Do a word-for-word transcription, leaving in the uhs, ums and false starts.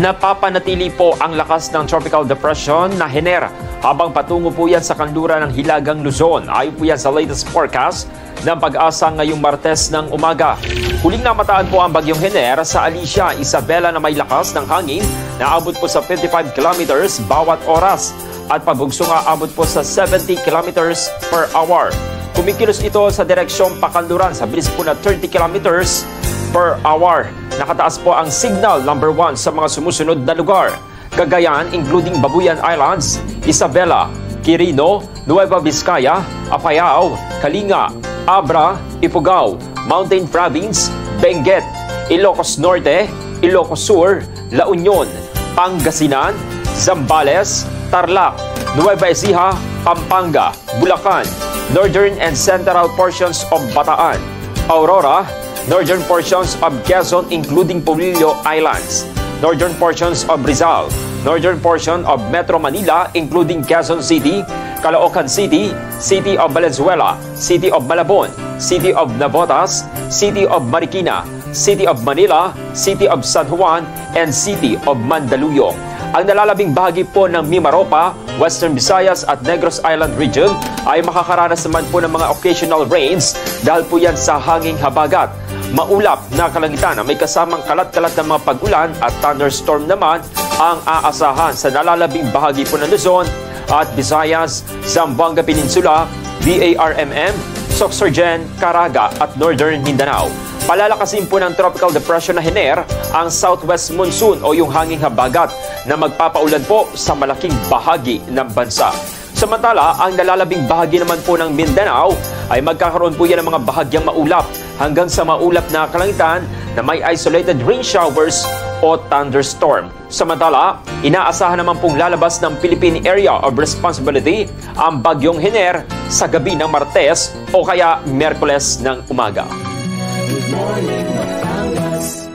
Napapanatili po ang lakas ng tropical depression na Hener habang patungo po yan sa kanluran ng Hilagang Luzon. Ayon po yan sa latest forecast ng Pag-asa ngayong Martes ng umaga. Huling namataan po ang bagyong Hener sa Alicia, Isabela na may lakas ng hangin na abot po sa fifty-five kilometers bawat oras at pabugso nga abot po sa seventy kilometers per hour. Kumikilos ito sa direksyong pakanluran sa bilis po na thirty kilometers per hour. Nakataas po ang signal number one sa mga sumusunod na lugar. Cagayan, including Babuyan Islands, Isabela, Quirino, Nueva Vizcaya, Apayao, Kalinga, Abra, Ifugao, Mountain Province, Benguet, Ilocos Norte, Ilocos Sur, La Union, Pangasinan, Zambales, Tarlac, Nueva Ecija, Pampanga, Bulacan, Northern and Central portions of Bataan, Aurora, Northern portions of Quezon including Polillo Islands, Northern portions of Rizal, Northern portion of Metro Manila including Quezon City, Caloocan City, City of Valenzuela, City of Malabon, City of Navotas, City of Marikina, City of Manila, City of San Juan, and City of Mandaluyong. Ang nalalabing bahagi po ng Mimaropa, Western Visayas at Negros Island region ay makakaranas naman po ng mga occasional rains dahil po yan sa hanging habagat. Maulap na kalangitan na may kasamang kalat-kalat ng mga pag-ulan at thunderstorm naman ang aasahan sa nalalabing bahagi po ng Luzon at Visayas, Zamboanga Peninsula, B A R M M, Sorsogon, Caraga at Northern Mindanao. Palalakasin po ng tropical depression na Hener ang southwest monsoon o yung hanging habagat na magpapaulan po sa malaking bahagi ng bansa. Samantala, ang nalalabing bahagi naman po ng Mindanao ay magkakaroon po yan ng mga bahagyang maulap hanggang sa maulap na kalangitan na may isolated rain showers o thunderstorm. Samantala, inaasahan naman pong lalabas ng Philippine Area of Responsibility ang bagyong Hener sa gabi ng Martes o kaya Miyerkules ng umaga. Good morning, Batangas.